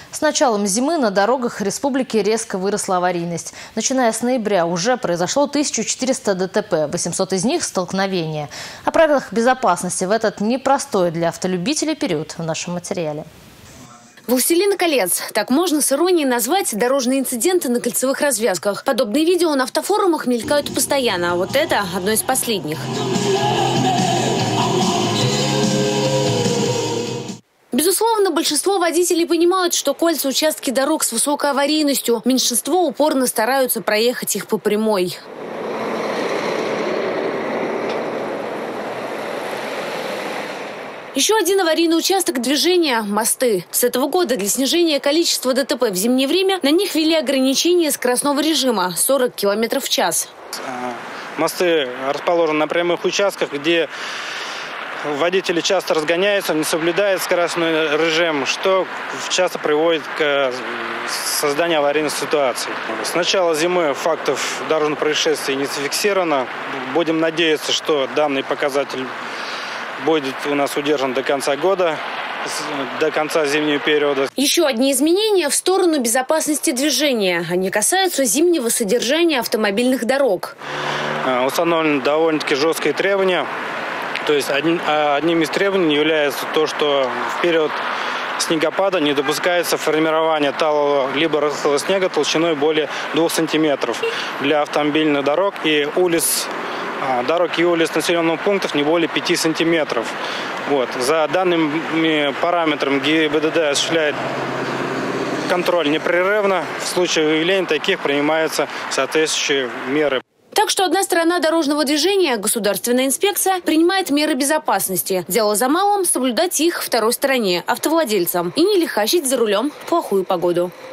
С началом зимы на дорогах республики резко выросла аварийность. Начиная с ноября уже произошло 1400 ДТП, 800 из них – столкновения. О правилах безопасности в этот непростой для автолюбителей период в нашем материале. «Властелин колец» – так можно с иронией назвать дорожные инциденты на кольцевых развязках. Подобные видео на автофорумах мелькают постоянно, а вот это одно из последних. Безусловно, большинство водителей понимают, что кольца – участки дорог с высокой аварийностью. Меньшинство упорно стараются проехать их по прямой. Еще один аварийный участок движения – мосты. С этого года для снижения количества ДТП в зимнее время на них ввели ограничение скоростного режима – 40 км в час. Мосты расположены на прямых участках, где водители часто разгоняются, не соблюдают скоростной режим, что часто приводит к созданию аварийной ситуации. С начала зимы фактов дорожных происшествий не зафиксировано. Будем надеяться, что данный показатель будет у нас удержан до конца года, до конца зимнего периода. Еще одни изменения в сторону безопасности движения. Они касаются зимнего содержания автомобильных дорог. Установлены довольно-таки жесткие требования. То есть одним из требований является то, что в период снегопада не допускается формирование талого либо рыхлого снега толщиной более 2 сантиметров для автомобильных дорог и улиц. Дорог и улиц населенных пунктов не более 5 сантиметров. За данными параметрами ГИБДД осуществляет контроль непрерывно. В случае выявления таких принимаются соответствующие меры. Так что одна сторона дорожного движения, государственная инспекция, принимает меры безопасности. Дело за малым – соблюдать их второй стороне, автовладельцам, и не лихачить за рулем в плохую погоду.